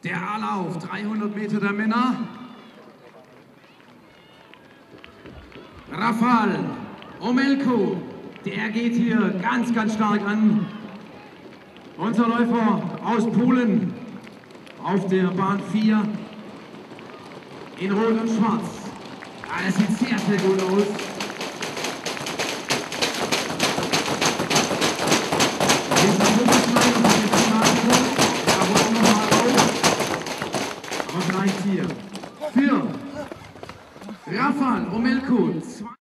Der A-Lauf, 300 Meter der Männer. Rafal Omelko, der geht hier ganz, ganz stark an. Unser Läufer aus Polen auf der Bahn 4 in Rot und Schwarz. Ja, das sieht sehr, sehr gut aus. Hier für Rafal Omelko.